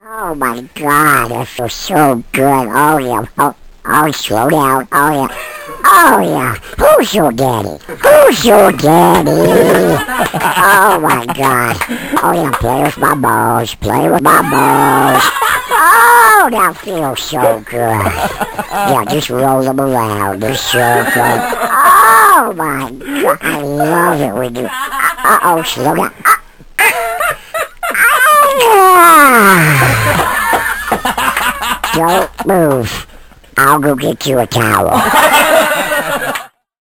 Oh my God, that feels so good. Oh yeah. Slow down. Oh yeah. Oh yeah. Who's your daddy? Who's your daddy? Oh my God. Oh yeah, play with my balls. Play with my balls. Oh, that feels so good. Yeah, just roll them around. It's so good. Oh my God, I love it when you. Uh-oh, slow down. Don't move. I'll go get you a towel.